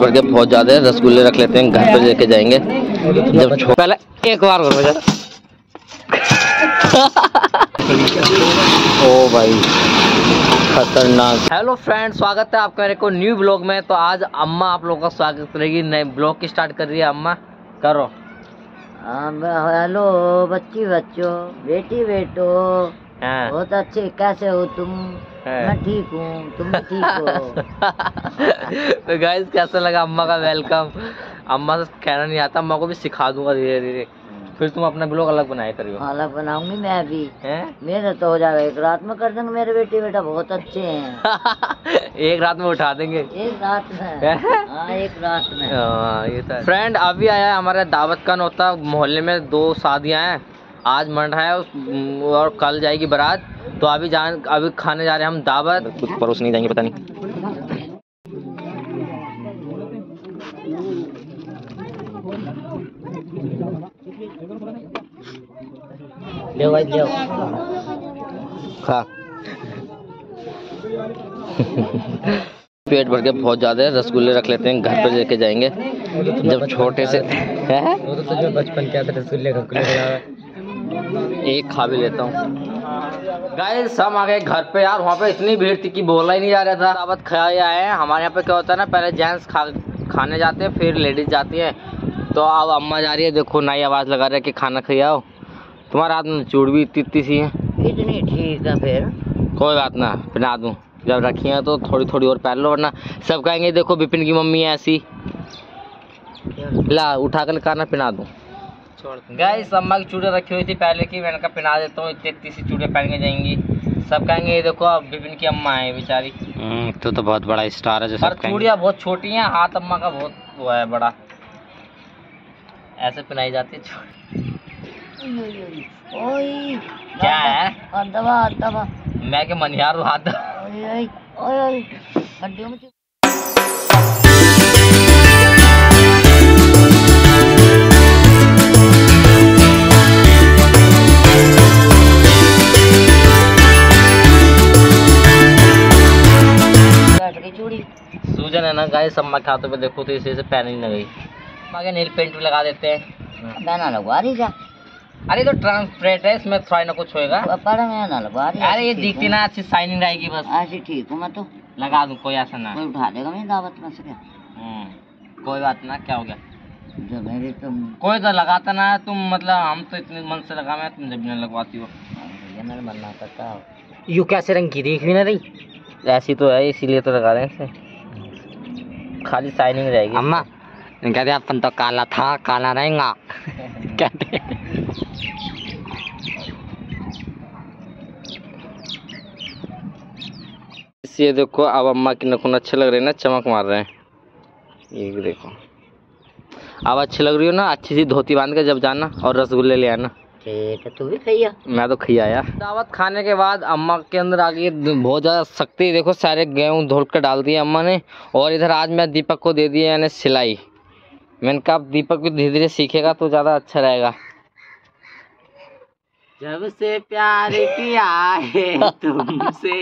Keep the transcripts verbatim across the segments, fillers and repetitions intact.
भर के बहुत ज्यादा है, रसगुल्ले रख लेते हैं, घर पे लेके जाएंगे जब छो... पहले एक बार करो जरा। ओ भाई खतरनाक। हेलो फ्रेंड, स्वागत है आपका मेरे को न्यू ब्लॉग में। तो आज अम्मा आप लोगों का स्वागत करेगी, नए ब्लॉग की स्टार्ट कर रही है अम्मा। करो हेलो बच्ची बच्चों, बेटी बेटो, बहुत अच्छे, कैसे हो तुम? मैं ठीक हूँ, तुम भी ठीक हो? तो गाइस कैसा लगा अम्मा का वेलकम? अम्मा से कहना नहीं आता, अम्मा को भी सिखा दूंगा धीरे धीरे, फिर तुम अपना ब्लॉग अलग बनाया करियो। अलग बनाऊंगी मैं भी। मेरा तो हो जाएगा, एक रात में कर देंगे। मेरे बेटी बेटा बहुत अच्छे हैं। एक रात में उठा देंगे। एक रात में हाँ, एक रात में। ये तो फ्रेंड अभी आया है हमारे दावत का नौता। मोहल्ले में दो शादियां हैं, आज मन रहा है और कल जाएगी बारात। तो अभी जान अभी खाने जा रहे हैं हम दावत। कुछ परोस नहीं जाएंगे पता नहीं। ले भाई ले खा। पेट भर के बहुत ज्यादा है, रसगुल्ले रख लेते हैं, घर पे लेके जाएंगे जब छोटे से है। वो तो तुझे बचपन क्या था, रसगुल्ले एक खा भी लेता हूँ। गाइस हम आ गए घर पे यार, वहाँ पे इतनी भीड़ थी कि बोला ही नहीं जा रहा था। दावत खाए आए हैं। हमारे यहाँ पे क्या होता है ना, पहले जेंट्स खा खाने जाते हैं, फिर लेडीज जाती है। तो अब अम्मा जा रही है, देखो नई आवाज़ लगा रहे हैं कि खाना खिलाओ। तुम्हारा हाथ में चूड़ भी इतनी इतनी सी है। इतनी ठीक है, फिर कोई बात ना, पहना दूँ। जब रखी है तो थोड़ी थोड़ी और पहन लो, वरना सब कहेंगे देखो विपिन की मम्मी है ऐसी। ला उठा कर खाना पहना दूँ। गाइस अम्मा की चूड़े रखी हुई थी पहले की, मैंने कहा पहना देता हूँ, इतनी इतनी सी चूड़े पहन के जाएंगी। सब कहेंगे ये देखो अब विपिन की अम्मा है बेचारी। तो तो बहुत बड़ा स्टार है जो सब कहेंगे। चूड़ियाँ बहुत छोटी हैं, हाथ अम्मा का बहुत वो है बड़ा, ऐसे पहनाई जाती है चूड़ी। ओए क्या है? दबा दबा। मैं के मनिहार हूँ हाथ। ओए ओए हड्डियों में सूजन है ना गाइस अम्मा के हाथों पे, देखो तो इसे से पहन ही नहीं गई। आगे नील पेंट भी लगा देते हैं। पहना लगवा रही जा। अरे तो ट्रांसपेरेंट है, इसमें थोड़ा ना कुछ होएगा। ना लगवा रही। अरे ये दिखती ना अच्छी शाइनिंग रहेगी बस। ऐसी ठीक हूँ मैं तो। लगा दूं, कोई ऐसा ना। कोई उठा देगा मेरी दावत में से क्या? हम्म कोई बात ना, क्या हो गया? जब मेरी तुम कोई तो लगाता ना है तुम, मतलब हम तो इतने मन से लगा, मैं तुम जब नहीं लगवाती हो। मेरा मन ना करता। यू कैसे रंग की देख भी ना रही, ऐसी तो है इसीलिए तो लगा रहे हैं इसे, खाली शाइनिंग रहेगी। अम्मा कहते अपन तो काला था काला रहेगा। कहते ये देखो अब अम्मा की नखून अच्छे लग रहे हैं ना, चमक मार रहे हैं। ये देखो अब अच्छी लग रही हो ना, अच्छी सी धोती बांध के जब जाना और रसगुल्ले ले आना। ठीक है, तू भी खैया। मैं तो खिया यार। दावत खाने के बाद अम्मा के अंदर आ गई बहुत ज़्यादा शक्ति। देखो सारे गेहूँ धोल कर डाल दिए अम्मा ने। और इधर आज मैं दीपक को दे दिया मैंने सिलाई। मैंने कहा दीपक भी धीरे धीरे सीखेगा तो ज़्यादा अच्छा रहेगा। जब से प्यार किया है तुमसे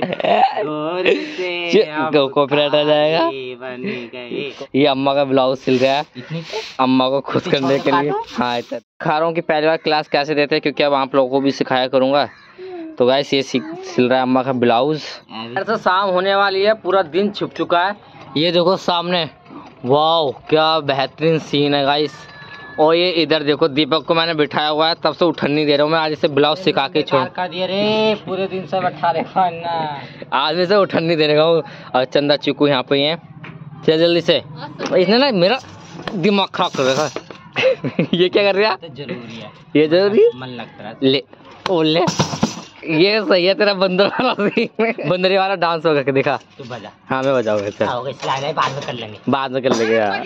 कॉपीराइट आ जाएगा। ये अम्मा का ब्लाउज सिल रहा है अम्मा को खुश करने के लिए। हाँ खा रहा हूँ कि पहली बार क्लास कैसे देते हैं, क्योंकि अब आप लोगों को भी सिखाया करूँगा। तो गाइस ये सिल रहा है अम्मा का ब्लाउज। ऐसा शाम होने वाली है, पूरा दिन छुप चुका है। ये देखो सामने, वाह क्या बेहतरीन सीन है गाइस। और ये इधर देखो दीपक को मैंने बिठाया हुआ है, तब से उठन नहीं दे रहा हूँ मैं। आज इसे ब्लाउज सिखा के छोड़ कर दिए रे, पूरे दिन से बैठा रहे। आज में से उठन नहीं दे रहा हूँ। और चंदा चिकू यहाँ पे हैं, चल जल्दी से। इसने ना मेरा दिमाग खराब कर रखा है। ये क्या कर रहा है? जरूरी है ये जरूरी है, मन लगता है। ले ओ ले, ये सही है तेरा बंदर वाला बंदरी वाला डांस होगा के दिखा। तू बजा। हाँ मैं बजाऊंगा। चल बाद में कर लेंगे, बाद में कर लेंगे यार।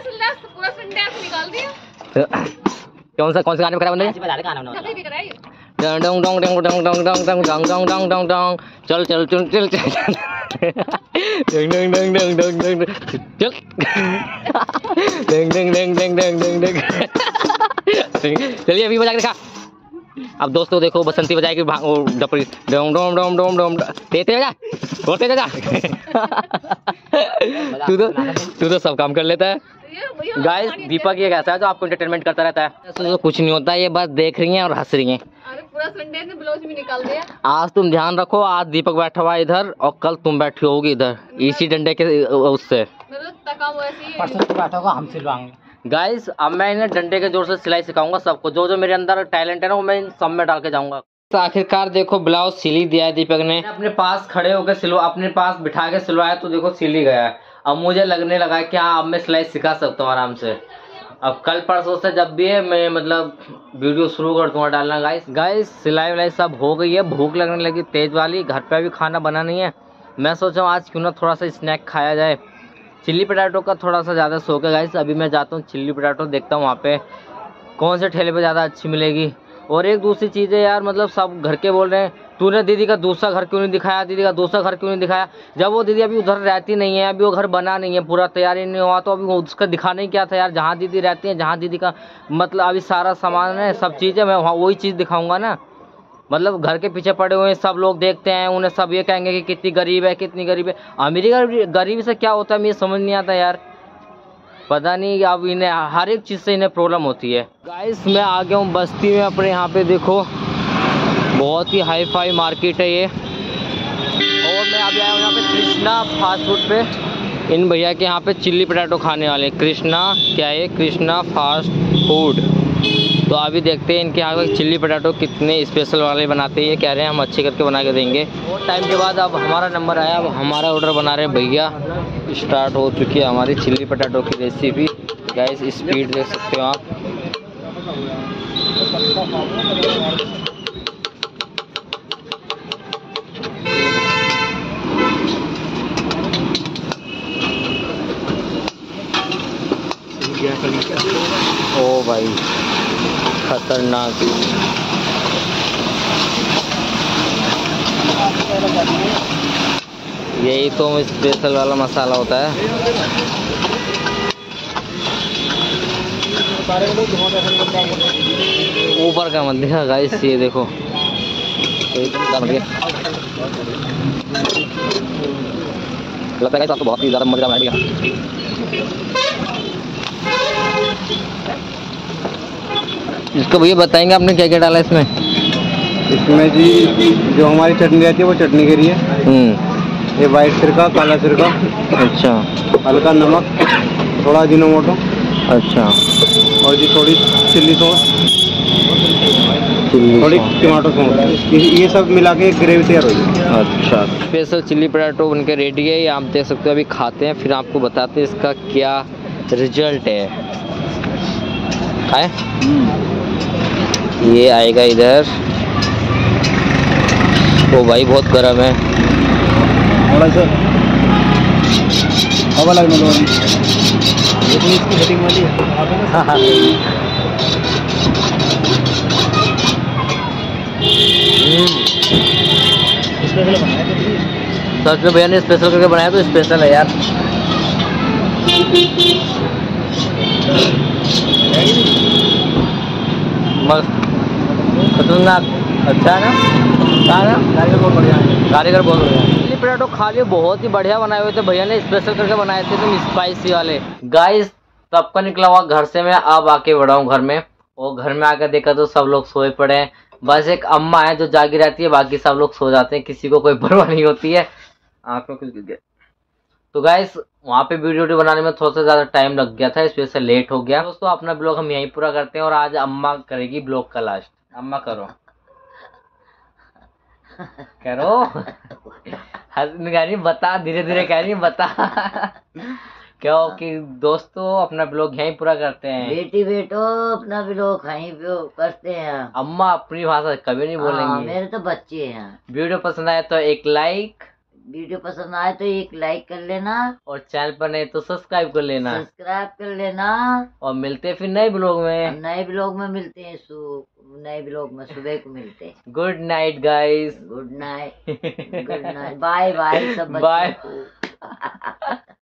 कौन सा कौन से गाने में करा बंदे? डंग डंग डंग डंग डंग डंग डंग डंग डंग डंग डंग डंग चल चल चल चल चल डंग डंग डंग डंग डंग डंग चल डंग डंग डंग डंग डंग डंग डंग चलिए अभी बजा के दिखा। अब दोस्तों देखो बसंती बजाएगी डपरी डोम डोम डोम डोम डोम तेते जा होते जा तू तो तू तो सब काम कर लेता है। गाइस दीपक ये कैसा है जो आपको एंटरटेनमेंट करता रहता है। तो कुछ नहीं होता, ये बस देख रही हैं और हंस रही हैं। पूरा संडे से ब्लाउज भी निकाल दिया। आज तुम ध्यान रखो, आज दीपक बैठा हुआ इधर और कल तुम बैठी होगी इधर इसी डंडे के उससे। हम सिलवाएंगे। गाइस अब मैं इन्हें डंडे के जोर से सिलाई सिखाऊंगा सबको, जो जो मेरे अंदर टैलेंट है ना वो मैं इन सब में डाल के जाऊंगा। तो आखिरकार देखो ब्लाउज सिल ही दिया है दीपक ने। अपने पास खड़े होकर सिलवा अपने पास बिठा के सिलवाया तो देखो सिल ही गया है। अब मुझे लगने लगा कि हाँ अब मैं सिलाई सिखा सकता हूँ आराम से। अब कल परसों से जब भी है मैं मतलब वीडियो शुरू कर दूंगा डालना। गाइस गाइस सिलाई विलाई सब हो गई है, भूख लगने लगी तेज वाली। घर पे भी खाना बना नहीं है, मैं सोचा हूँ आज क्यों ना थोड़ा सा स्नैक खाया जाए। चिल्ली पटाटो का थोड़ा सा ज़्यादा शौक है गाइस। अभी मैं जाता हूँ चिल्ली पटाटो, देखता हूँ वहाँ पे कौन से ठेले पे ज़्यादा अच्छी मिलेगी। और एक दूसरी चीज़ है यार, मतलब सब घर के बोल रहे हैं तूने दीदी का दूसरा घर क्यों नहीं दिखाया, दीदी का दूसरा घर क्यों नहीं दिखाया। जब वो दीदी अभी उधर रहती नहीं है, अभी वो घर बना नहीं है, पूरा तैयारी नहीं हुआ, तो अभी उसका दिखाना ही क्या था यार। जहाँ दीदी रहती है, जहाँ दीदी का मतलब अभी सारा सामान है, सब चीज़ें, मैं वहाँ वही चीज़ दिखाऊंगा ना। मतलब घर के पीछे पड़े हुए हैं सब लोग देखते हैं, उन्हें सब ये कहेंगे कि कितनी गरीब है कितनी गरीब है। अमीरी गरीबी से क्या होता है मुझे समझ नहीं आता यार, पता नहीं। अब इन्हें हर एक चीज़ से इन्हें प्रॉब्लम होती है। गाइस मैं आ गया हूँ बस्ती में अपने, यहाँ पे देखो बहुत ही हाई फाई मार्केट है ये। और मैं अभी आया हूँ यहाँ पे कृष्णा फास्ट फूड पे। इन भैया के यहाँ पे चिल्ली पटाटो खाने वाले। कृष्णा क्या है, कृष्णा फास्ट फूड। तो अभी देखते हैं इनके यहाँ पे चिल्ली पटाटो कितने स्पेशल वाले बनाते हैं। ये कह रहे हैं हम अच्छे करके बना के देंगे। और टाइम के बाद अब हमारा नंबर आया, अब हमारा ऑर्डर बना रहे हैं भैया। स्टार्ट हो चुकी है हमारी चिल्ली पटाटो की रेसिपी। गाइस स्पीड देख सकते हो आप। ओ भाई खतरनाक। यही तो स्पेशल वाला मसाला होता है। ऊपर का मत देखा गाइस, ये देखो लगता है आपको बहुत ही ज़्यादा मजा आएगा। इसको भैया बताएंगे आपने क्या क्या डाला इसमें? इसमें जी जो हमारी चटनी रहती है वो चटनी गिरी है, ये वाइट सिरका, काला सिरका, अच्छा, हल्का नमक, थोड़ा अजीनोमोटो, अच्छा, और जी थोड़ी चिल्ली सॉस, थोड़ी टमाटो सॉस, ये सब मिला के ग्रेवी तैयार हो जाएगी। अच्छा स्पेशल चिल्ली पटाटो बनके रेडी है। ये आप देख सकते हो, अभी खाते हैं फिर आपको बताते हैं इसका क्या रिजल्ट है। खाए ये आएगा इधर। ओ भाई बहुत गर्म है, थोड़ा सा हवा लगने दो। इसकी कटिंग वाली है। सच में भैया ने स्पेशल करके बनाया तो स्पेशल है यार। बस खतरनाक, अच्छा है ना, कारीगर बहुत बढ़िया है, कारीगर बहुत बढ़िया है। चिल्ली पटाटो खा लिए, बहुत ही बढ़िया बनाए हुए थे भैया ने, स्पेशल करके बनाए थे एकदम स्पाइसी वाले। गाइस तब का निकला हुआ घर से मैं अब आके बढ़ा हूँ घर में, और घर में आकर देखा तो सब लोग सोए पड़े हैं। बस एक अम्मा है जो जागी रहती है, बाकी सब लोग सो जाते हैं, किसी को कोई परवाह नहीं होती है। आँख में कुछ गिर गया। तो गाइस वहाँ पे वीडियो वीडियो बनाने में थोड़ा सा ज़्यादा टाइम लग गया था, इस वजह से लेट हो गया। दोस्तों अपना ब्लॉग हम यहीं पूरा करते हैं और आज अम्मा करेगी ब्लॉग का लास्ट। अम्मा करो करो हंस बता, धीरे धीरे कह रही बता क्यों कि दोस्तों अपना ब्लॉग यहीं पूरा करते हैं। बेटी बेटो अपना ब्लॉग यहीं पे करते हैं। अम्मा अपनी भाषा कभी नहीं बोलेंगी। मेरे तो बच्चे हैं। वीडियो पसंद आए तो एक लाइक, वीडियो पसंद आए तो एक लाइक कर लेना, और चैनल पर नहीं तो सब्सक्राइब कर लेना, सब्सक्राइब कर लेना। और मिलते हैं फिर नए ब्लॉग में। नए ब्लॉग में मिलते हैं, नए ब्लॉग में सुबह को मिलते हैं। Good night guys. Good night, good night, bye bye सब। बाय।